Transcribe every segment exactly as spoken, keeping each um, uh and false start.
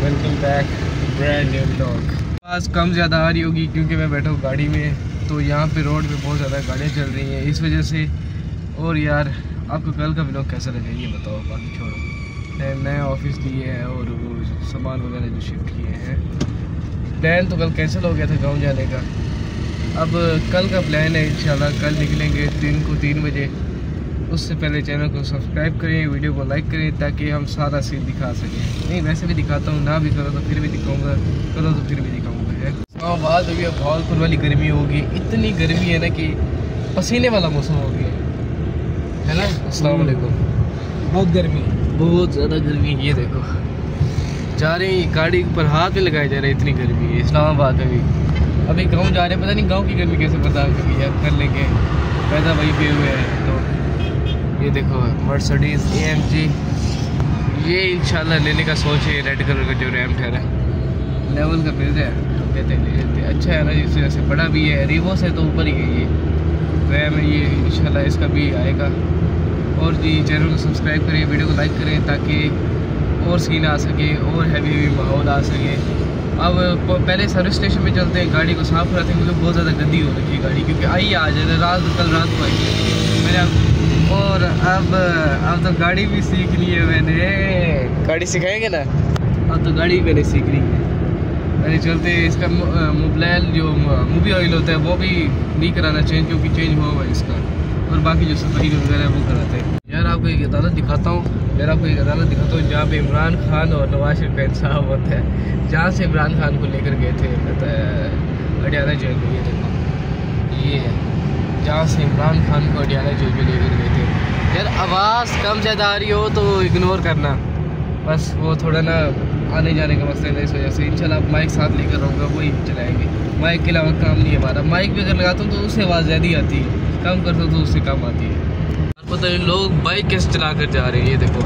Welcome back brand new vlog. आज कम ज़्यादा आ रही होगी क्योंकि मैं बैठा हूँ गाड़ी में, तो यहाँ पे रोड पे बहुत ज़्यादा गाड़ियाँ चल रही हैं इस वजह से। और यार आपको कल का व्लॉग कैसा लगा ये बताओ, बाकी छोड़ो। नया ऑफिस लिए है और वो सामान वगैरह जो शिफ्ट किए हैं। प्लान तो कल कैंसिल हो गया था गाँव जाने का, अब कल का प्लान है इंशाल्लाह कल निकलेंगे दिन को तीन बजे। उससे पहले चैनल को सब्सक्राइब करें, वीडियो को लाइक करें ताकि हम सारा सीन दिखा सकें। नहीं वैसे भी दिखाता हूँ, ना भी करो तो फिर भी दिखाऊंगा, करो तो फिर भी दिखाऊंगा है। हाँ बात हो गई भावलपुर वाली गर्मी होगी, इतनी गर्मी है ना कि पसीने वाला मौसम हो गया है ना। अस्सलाम वालेकुम। बहुत गर्मी, बहुत ज़्यादा गर्मी। ये देखो जा रहे हैं, गाड़ी पर हाथ में लगाए जा रहे हैं, इतनी गर्मी है इस्लामाबाद में भी। अभी गाँव जा रहे हैं, पता नहीं गाँव की गर्मी कैसे बर्दाश्त करेंगे यार, कर लेंगे, पैदा वही पे हुए हैं। तो ये देखो मर्सिडीज ए एम जी, ये इंशाल्लाह लेने का सोच है। रेड कलर का जो रैम ठहरा लेवल का बिल्ड है, कहते हैं ले लेते। अच्छा है ना, जिस वजह से बड़ा भी है, रिवो से तो ऊपर ही है ये रैम है। ये इंशाल्लाह इसका भी आएगा। और जी चैनल को सब्सक्राइब करें, वीडियो को लाइक करें ताकि और सीन आ सके और हैवी हैवी माहौल आ सके। अब पहले सर्विस स्टेशन पे चलते हैं, गाड़ी को साफ़ कराते हैं क्योंकि बहुत ज़्यादा गंदी हो रखी है गाड़ी, क्योंकि आई आ जाए रात कल रात को आई मेरा। और अब अब तो गाड़ी भी सीख ली है मैंने, गाड़ी सिखाएंगे ना, अब तो गाड़ी भी मैंने सीख ली है। अरे चलते इसका मोबाइल जो मूवी ऑयल होता है वो भी नहीं कराना चेंज, क्योंकि चेंज हुआ हुआ है इसका। और बाकी जो सफाई वगैरह है वो कराते हैं। यार आपको एक अदालत दिखाता हूँ, यार आपको एक अदालत दिखाता हूँ जहाँ पे इमरान खान और नवाज शरीफ का इंसाफ होता है, जहाँ से इमरान खान को लेकर गए थे अडियाला जेल में। ये देखो ये है जहाँ से इमरान खान को अडियाला जेल में लेकर गए थे। यार आवाज़ कम ज़्यादा आ रही हो तो इग्नोर करना, बस वो थोड़ा ना आने जाने का मसला है, इस वजह से। इंशाल्लाह माइक साथ लेकर रहूँगा, वही चलाएँगे। माइक के अलावा काम नहीं है हमारा। माइक भी अगर लगाता हूँ तो उससे आवाज़ ज़्यादा ही आती है, कम करता हूँ तो उससे कम आती है। पता नहीं लोग बाइक कैसे चला कर जा रहे हैं। ये देखो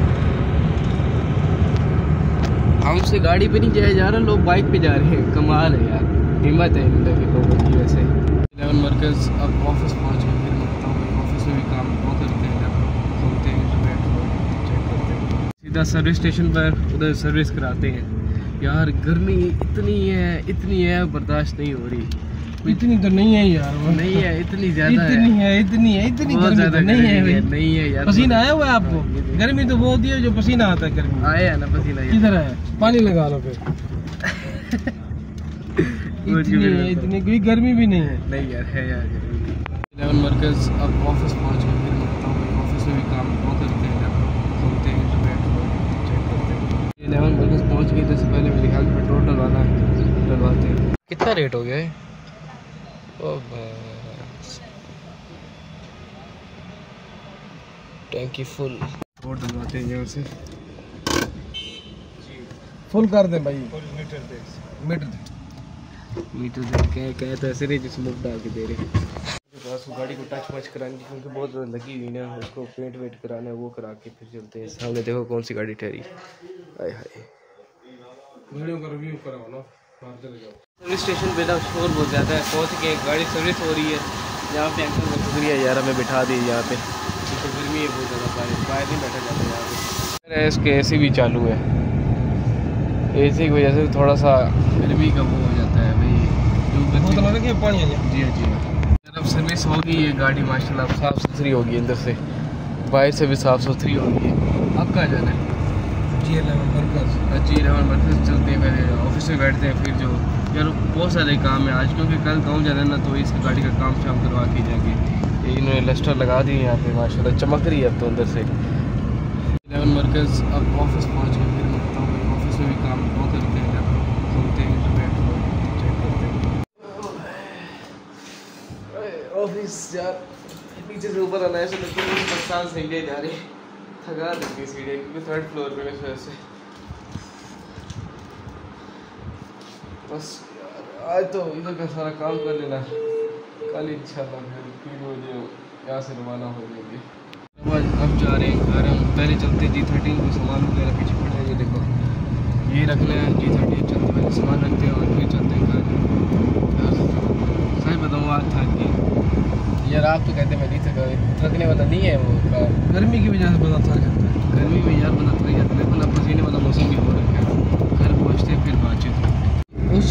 हमसे गाड़ी पे नहीं जाया जा रहा, लोग बाइक पे जा रहे हैं। कमाल है यार, हिम्मत है इन लोगों की। वैसे इलेवन मरकज़ अब ऑफिस पहुँच गए, फिर मैं बताऊँ ऑफिस में भी काम बहुत करते हैं, घूमते हैं, चेक करते हैं, सीधा सर्विस स्टेशन पर उधर सर्विस कराते हैं। यार गर्मी इतनी है इतनी है बर्दाश्त नहीं हो रही। इतनी तो नहीं है यार, वो नहीं है, इतनी ज्यादा इतनी है, इतनी है, इतनी बहुत गर्मी ज्यादा तो नहीं है भाई। नहीं है यार, पसीना आया हुआ है आपको? गर्मी तो बहुत ही है जो पसीना आता है गर्मी आया है ना, पसीना किधर है? पानी लगा लो फिर। इतनी है, इतनी कोई गर्मी भी नहीं है। नहीं यार है यार गर्मी। इलेवन मरकज़ अब ऑफिस पहुंच गए, फिर मैं बताऊँ ऑफिस में भी काम बहुत करते हैं, घूमते हैं, चेक करते हैं। इलेवन मरकज़ पहुंच गए, इससे पहले मेरे ख्याल में पेट्रोल डलवाना है, डलवाते हैं। कितना रेट हो गया है? टैंकी फुल, और डलवाते हैं यहाँ से। फुल कर दे भाई, मीटर दे मीटर दे मीटर दे कह कह तो ऐसे नहीं जिसमें मुफ्त डाल के दे रहे हैं। बस गाड़ी को टच वच करानी क्योंकि बहुत ज़्यादा लगी हुई ना, उसको पेंट वेंट कराना है, वो करा के फिर चलते हैं। सामने देखो कौन सी गाड़ी ठहरी। हाय हाय, वीडियो का रिव्यू कराओ ना, बाहर चले जाओ। सर्विस स्टेशन पे ना शोर बहुत ज़्यादा है, पहुँच के गाड़ी सर्विस हो रही है। यहाँ पे अंकल का शुक्रिया यार, हमें बिठा दी यहाँ पे, तो गर्मी है बहुत ज़्यादा, बाहर बाहर नहीं बैठा जाता यहाँ पे। इसके ए सी भी चालू है, ए सी की वजह से थोड़ा सा गर्मी का वो हो जाता है भाई। बोतल रखिए पानी आ जाए। जी जी जब सर्विस होगी ये गाड़ी माशाल्लाह साफ़ सुथरी होगी, अंदर से बाहर से भी साफ़ सुथरी होगी। अब कहाँ जाना है? जी इलेवन मरकज़। जी इलेवन मरकज़ चलते हैं, पहले ऑफिस में बैठते हैं, फिर जो यार बहुत सारे काम है आज, क्योंकि कल गाँव जाना है ना, तो इस गाड़ी का काम शाम करवा के जाएंगे। इन्होंने लस्टर लगा दी यहाँ पे, माशाल्लाह चमक रही है अब तो अंदर से। इलेवन मरकज़ अब ऑफिस पहुँच गए, फिर मैं बताऊँ ऑफिस में भी काम बहुत करते हैं, घूमते हैं, चेक करते हैं। ऑफिस यार नीचे से ऊपर आना है, ऐसे लगता है परेशान सीढ़ियाँ जा रही, थका देती है सीढ़ियाँ, क्योंकि थर्ड फ्लोर पे इस वजह से। बस यार आज तो इधर का सारा काम कर लेना, कल इंशाल्लाह फिर तीन बजे यहाँ से रवाना हो जाएंगे। अब जा रहे हैं घर हम, पहले चलते जी थर्टीन को सामान वगैरह पीछे पड़ रहे हैं। ये देखो ये रखना है जी थर्टीन, चलते पहले सामान रखते हैं और फिर चलते हैं घर। सही बताऊँ आज थक गए यार, आप तो कहते मैं नहीं थका, थकने वाला नहीं है वो गर्मी की वजह से बंदा थक जाता है। गर्मी में यार बंदा थक जाता है, देखो ना पसीने वाला मौसम भी हो रखा है।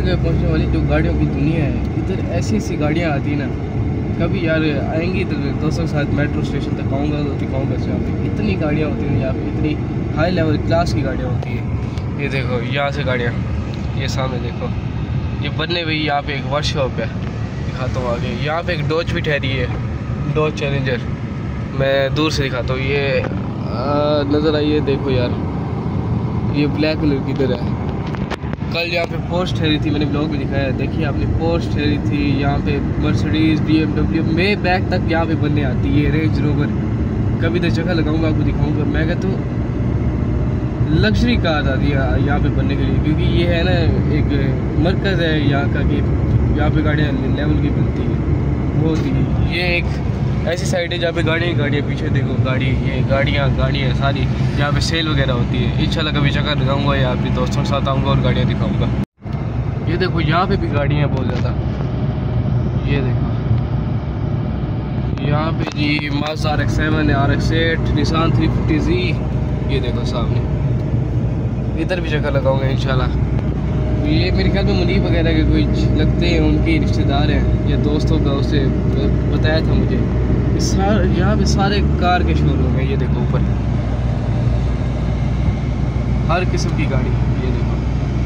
जगह पहुंचने वाली जो गाड़ियों की दुनिया है, इधर ऐसी ऐसी गाड़ियाँ आती हैं ना। कभी यार आएंगी इधर दोस्तों के साथ मेट्रो स्टेशन तक आऊँगा तो दिखाऊँगा यहाँ पे इतनी गाड़ियाँ होती हैं, यहाँ पे इतनी हाई लेवल क्लास की गाड़ियाँ होती हैं। ये देखो यहाँ से गाड़ियाँ, ये सामने देखो, ये बनने हुई यहाँ पे एक वर्कशॉप है, दिखाता हूँ आगे। यहाँ पे एक डॉज भी ठहरी है, डॉज चैलेंजर, मैं दूर से दिखाता हूँ। ये आ, नज़र आई है, देखो यार, ये ब्लैक कलर की इधर है। कल यहाँ पे पोस्ट ठहरी थी, मैंने ब्लॉग में दिखाया है, देखिए आपने पोस्ट ठहरी थी। यहाँ पे Mercedes, B M W, Maybach तक यहाँ पे बनने आती है, रेंज रोवर। कभी तो जगह लगाऊंगा, आपको दिखाऊंगा। मैं कहता हूँ लग्जरी कार आती है यहाँ पे बनने के लिए, क्योंकि ये है ना एक मरकज़ है यहाँ का कि यहाँ पे गाड़ियाँ लेवल की बनती है। वो होती ये एक ऐसी साइड है जहाँ पे गाड़ियाँ गाड़ियाँ, पीछे देखो गाड़ी, ये गाड़ियाँ गाड़ियाँ सारी यहाँ पे सेल वगैरह होती है। इंशाल्लाह कभी जगह लगाऊंगा या अपने दोस्तों के साथ आऊँगा और गाड़ियाँ दिखाऊंगा। ये देखो यहाँ पे भी गाड़ियाँ बहुत ज़्यादा, ये देखो यहाँ पे जी माज़दा आर एक्स सेवन है, R X eight, Nissan three fifty Z, ये देखो सामने। इधर भी जगह लगाऊंगा इंशाल्लाह। ये मेरे ख्याल में मुनीब वगैरह के कोई लगते हैं, उनके रिश्तेदार हैं या दोस्तों का, उसे बताया था मुझे। सार यहाँ पे सारे कार के शोरूम है, ये देखो ऊपर हर किस्म की गाड़ी, ये देखो।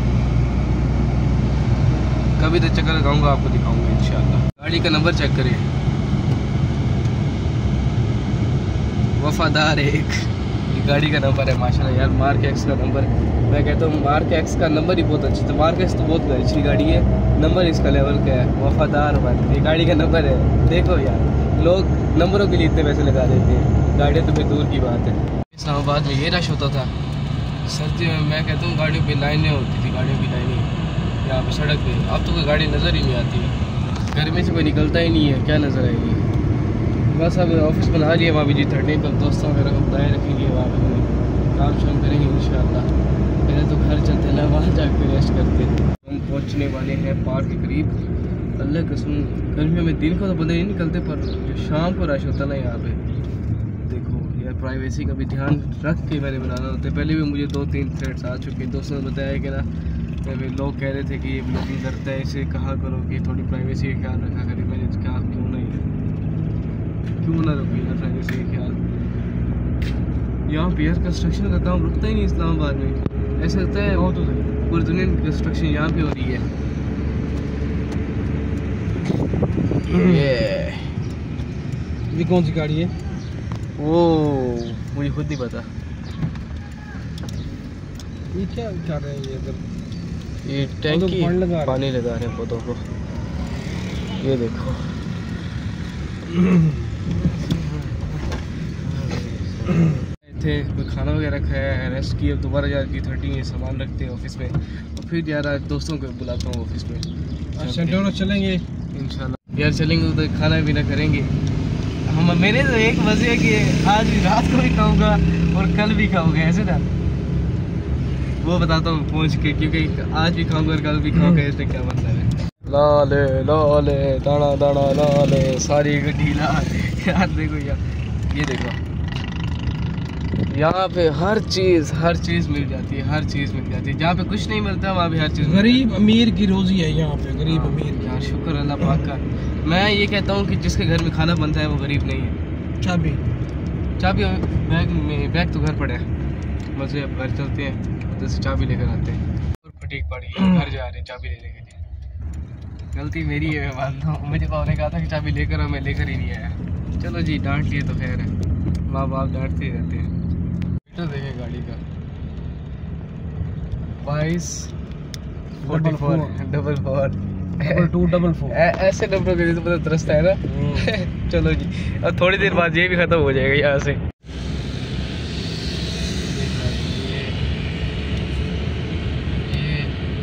कभी तो चक्कर लगाऊंगा, आपको दिखाऊंगा इंशाल्लाह। गाड़ी का नंबर चेक करें, वफादार एक गाड़ी का नंबर है माशाल्लाह यार, मार्क एक्स का नंबर। मैं कहता हूँ मार्क एक्स का नंबर ही बहुत अच्छा था। मार्क एक्स तो बहुत अच्छी गाड़ी है, नंबर इसका लेवल का है, वफादार वन, ये गाड़ी का नंबर है। देखो यार, लोग नंबरों के लिए इतने पैसे लगा देते हैं, गाड़ियाँ तो फिर दूर की बात है। इस्लामाबाद में ये रश होता था सर्दियों में, मैं कहता हूँ गाड़ियों पर लाइनें होती थी, गाड़ियों की लाइनें यहाँ पर सड़क पर। अब तो कोई गाड़ी नज़र ही नहीं आती, गर्मी से कोई निकलता ही नहीं है, क्या नज़र आएगी। बस अब ऑफिस बना लिया वहाँ भी जी थर्टी पर, दोस्तों वगैरह को बुलाए रखेंगे, वहाँ पर काम शाम करेंगे इंशाल्लाह। पहले तो घर चलते ना, वहाँ जाकर रेस्ट करते। हम पहुँचने वाले हैं पार्क के करीब। अल्लाह कसम गर्मियों में दिन को तो बंदे नहीं निकलते, पर जो शाम को रश होता ना यहाँ पे, देखो यार प्राइवेसी का भी ध्यान रख के मैंने बनाना होता है। पहले भी मुझे दो तीन थ्रेड्स आ चुके हैं, दोस्तों ने बताया कि ना लोग कह रहे थे कि ये ब्लॉगिंग करता है, इसे कहा करो कि थोड़ी प्राइवेसी का ख्याल रखा करे। मैंने कहा क्यों नहीं क्यों ना रखी यार प्राइवेसी का ख्याल। यहाँ पे यार कंस्ट्रक्शन का काम रुकता ही नहीं इस्लामाबाद में, ऐसा लगता है वो तो पूरी दुनिया की कंस्ट्रक्शन यहाँ पे हो रही है। ये ये कौन सी गाड़ी है? वो मुझे खुद नहीं पता। ये क्या कर रहे हैं ये इधर? ये टैंकी पानी लगा रहे हैं पौधों को, ये देखो। थे कोई खाना वगैरह खाया है, रेस्ट किया, दोबारा यार जी थर्टी ये सामान रखते हैं ऑफिस में, और फिर यार आज दोस्तों को बुलाता हूँ ऑफिस में। सेंटोरो चलेंगे इंशाल्लाह यार, चलेंगे तो खाना पीना करेंगे हम। मेरे तो एक मजे है कि आज रात को भी खाऊंगा और कल भी खाऊंगा, ऐसे ना वो बताता हूँ पहुँच के, क्योंकि आज भी खाऊंगा और कल भी खाऊंगा, इसमें क्या मतलब है। लाले लाले दाना दाना लाले सारी गड्डी लाल। यार देखो यार, ये देखो यहाँ पे हर चीज़ हर चीज़ मिल जाती है, हर चीज़ मिल जाती है। जहाँ पे कुछ नहीं मिलता वहाँ पे हर चीज़। गरीब अमीर की रोजी है यहाँ पे, गरीब अमीर। यार शुक्र अल्लाह पाक का। मैं ये कहता हूँ कि जिसके घर में खाना बनता है वो गरीब नहीं है। चाबी चाबी बैग में, बैग तो घर पड़ा है, मजे अब घर चलते हैं, उधर से चाबी लेकर आते हैं। और फटीक पड़ी है, घर जा रहे हैं चाबी लेने के लिए। गलती मेरी है, मैं मानता हूँ। मुझे पापा ने कहा था कि चाबी लेकर आओ, मैं लेकर ही नहीं आया। चलो जी, डांट लिए तो खैर है, माँ बाप डांटते ही रहते हैं। तो देखें गाड़ी का बाईस forty four double four double two double four ऐसे नंबरों के लिए तो पता तरसता है ना। चलो जी, अब थोड़ी देर बाद ये भी खत्म हो जाएगा यहाँ से। ये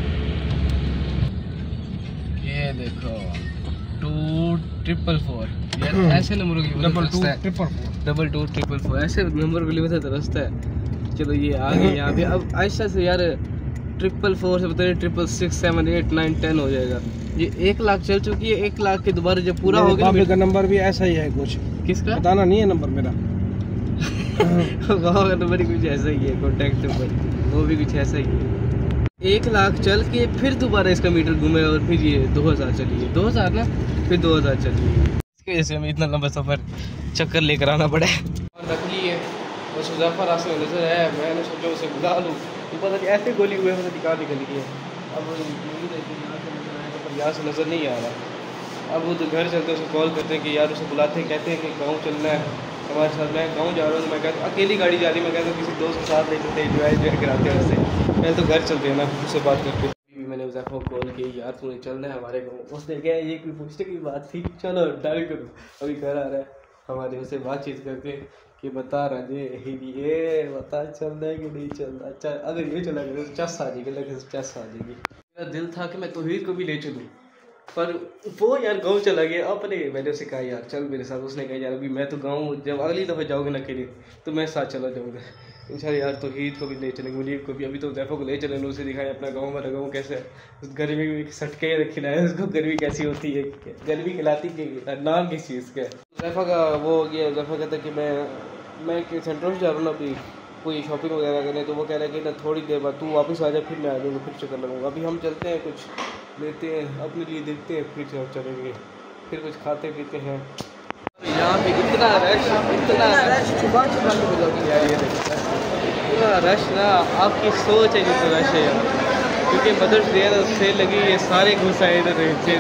ये देखो टू ट्रिपल फोर, ऐसे नंबरों के लिए double two triple four double two triple four ऐसे नंबर के लिए पता तरसता है। चलो ये आ गए यहाँ पे। अब आहिस्ता से यार ट्रिपल फोर से बताइए triple six seven eight nine ten हो जाएगा। ये एक लाख चल चुकी है, एक लाख के दोबारा जब पूरा हो गया। का नंबर भी ऐसा ही है कुछ। किसका बताना नहीं है नंबर मेरा। वहाँ का नंबर ही कुछ ऐसा ही है, कॉन्टेक्ट नंबर वो भी कुछ ऐसा ही है। एक लाख चल के फिर दोबारा इसका मीटर घूमे और फिर ये दो हज़ार चली है, दो हज़ार ना फिर दो हज़ार चली है। इसकी वजह से हमें इतना लंबा सफ़र चक्कर लेकर आना पड़ा है। रख ली है बस मुजफ्फर रास्ते में नजर है, मैंने सोचा उसे बुला लूँ, तो पता नहीं ऐसे गोली हुए पता नहीं कहाँ निकल गई है। अब यहाँ से नज़र नहीं आ रहा। अब वो तो घर चलते उसको कॉल करते हैं कि यार उसे बुलाते हैं, कहते हैं कि गाँव चलना है हमारे साथ। मैं गाँव जा रहा हूँ, मैं कहता हूँ अकेली गाड़ी जा रही है, मैं कहता हूँ किसी दोस्त के साथ ले चलते हैं, एंजॉय एंजॉय कराते हैं उससे। पहले तो घर चलते हैं ना, उससे बात करके। अभी मैंने उसे कॉल की, यार तूने चलना है हमारे गाँव। उसने क्या ये कोई पूछने की बात थी, चलो डाल करो। अभी घर आ रहा है हमारे, उससे बातचीत करके कि बता रहा ये बता चलना है कि नहीं चलना। अच्छा अगर ये चला गया तो चस आ जाएगी, लगे चस आ जाएगी। मेरा दिल था कि मैं तौहीद को भी ले चलूँ, पर वो यार गाँव चला गया अपने। मैंने उसे कहा यार चल मेरे साथ, उसने कहा यार अभी मैं तो गाँव, जब अगली दफ़ा जाओगे ना अकेले तो मैं साथ चला जाऊँगा इंशाल्लाह। यार तौहीद को भी ले चलेंगे, मुनीब को भी। अभी तो ज़ैफ़ा को ले चलेंगे, उसे दिखाएं अपना गाँव, मेरा गाँव कैसा है। उस गर्मी में सटके खिलाए उसको, गर्मी कैसी होती है, गर्मी खिलाती कि नाम किस चीज़ का। ज़ैफ़ा का वो हो गया, ज़ैफ़ा कहता कि मैं मैं सेंट्रल जा रहा हूँ ना अभी कोई शॉपिंग वगैरह करने, तो वो कह रहा है कि ना थोड़ी देर बाद तू वापस आ जा, फिर मैं आ जाऊँगा, फिर चक्कर लगाऊंगा। अभी हम चलते हैं, कुछ लेते हैं अपने लिए, देखते हैं, फिर से चलेंगे, फिर कुछ खाते पीते हैं। यहाँ पे इतना रश, इतना रश सुबह सुबह के मिलोगी यार, ये देखो इतना रश ना, आपकी सोच है जितना रश है यार। क्योंकि मदर्स डे है, सेल लगी है, सारे घुस आए इधर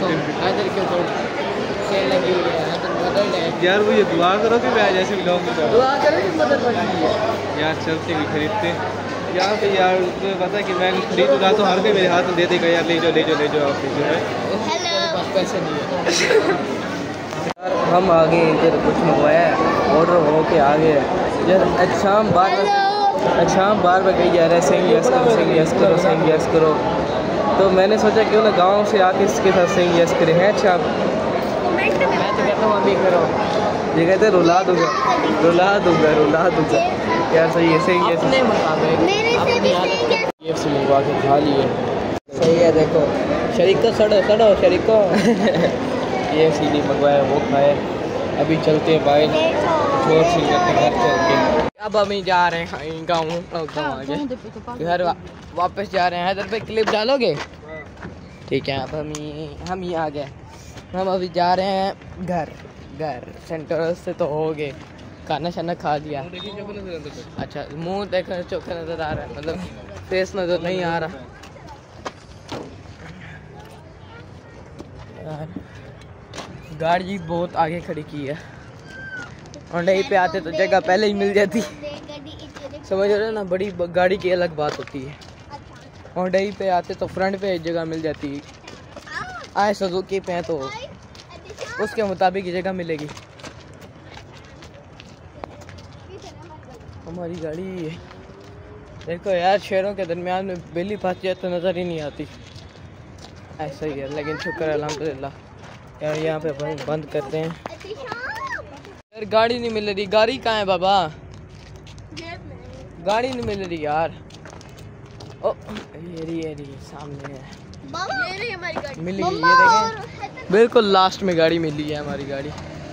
सेल लगी हुई है यार। वो ये दुआ करो कि मैं जैसे ब्लॉग में दुआ करो कि मदद बनी है यार। चलते भी खरीदते यहाँ पे यार, तुम्हें पता है कि मैं खरीद रहा तो हर कोई मेरे हाथ में दे देगा यार, ले जाओ ले जाओ ले जाओ आप जो है पैसे नहीं यार। हम आ गए इधर, कुछ मंगवाया ऑर्डर हो के आ गए यार। अच्छा बार अच्छा बार बार कही जा रहा है सिंग यस करो, सिंग यस करो, सिंग यस करो। तो मैंने सोचा क्यों ना गाँव से आके इसके साथ सिंग यस करें। हैं अच्छा अभी करो, ये कहते रुला दूंगा रुला दूंगा रुला दूंगा यार। सही है, सही है, ये से मंगवा के खा लिए। सही है, देखो शरीको सड़ो सड़ो शरीको ये सीधी मंगवाया वो खाए। अभी चलते हैं बाहर, कुछ और सी करते घर चलते। अब हम ही जा रहे हैं गाँव, गाँव आगे घर वा, वापस जा रहे हैं। इधर पे क्लिप डालोगे? ठीक है, अब हम ही हम ही आ गए। हम अभी जा रहे हैं घर घर सेंटर से तो हो गए, खाना शाना खा लिया। अच्छा मुंह देखकर चोखा नजर आ रहा है, मतलब फेस नजर नहीं आ रहा यार। गाड़ी बहुत आगे खड़ी की है, और यहीं पे आते तो जगह पहले ही मिल जाती, समझ रहे हो ना। बड़ी गाड़ी की अलग बात होती है, और यहीं पे आते तो फ्रंट पे जगह मिल जाती। आए सुजुकी पे तो उसके मुताबिक जगह मिलेगी। हमारी गाड़ी देखो यार, शहरों के दरमियान में बिल्ली फंस जाए तो नज़र ही नहीं आती, ऐसा ही है। लेकिन शुक्र अल्हम्दुलिल्लाह यार, यहाँ पे बंद बंद करते हैं यार। गाड़ी नहीं मिल रही, गाड़ी कहाँ है बाबा? गाड़ी नहीं मिल रही यार। ओ ये रही ये रही सामने है, ये रही हमारी गाड़ी मिली। ये देखें बिल्कुल लास्ट में गाड़ी मिली है हमारी गाड़ी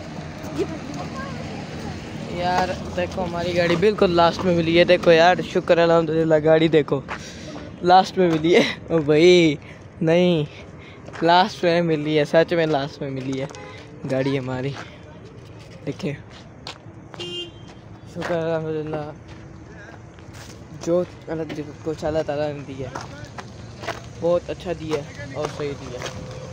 यार। देखो हमारी गाड़ी बिल्कुल लास्ट में मिली है, देखो यार शुक्र अल्हम्दुलिल्लाह। गाड़ी देखो लास्ट में मिली है। ओ भाई नहीं, लास्ट में मिली है, सच में लास्ट में मिली है गाड़ी हमारी। देखिए शुक्र अल्हम्दुलिल्लाह, जो कुछ अल्लाह ताला ने दिया बहुत अच्छा दिया और सही दिया।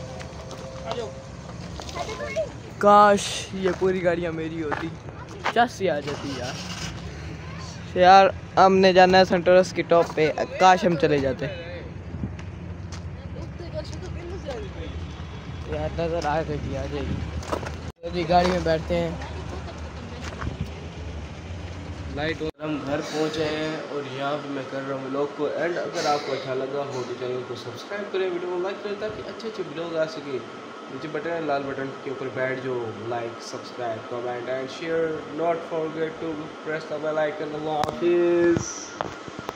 काश ये पूरी गाड़ियाँ मेरी होती, चस आ जाती यार। यार हमने जाना है सेंटोरस की टॉप पे, काश हम चले जाते यार। नज़र आ जाएगी आ जाएगी जी। गाड़ी में बैठते हैं, लाइट और हम घर पहुंचे हैं, और यहाँ पे मैं कर रहा हूँ व्लॉग को एंड। अगर आपको अच्छा लगा हो तो चैनल को सब्सक्राइब करें, वीडियो को लाइक करें, ताकि अच्छे अच्छे व्लॉग आ सके। नीचे बटन है लाल बटन के ऊपर बैठ जो, like subscribe comment and share. Not forget to press the bell icon. अल्लाह हाफिज़।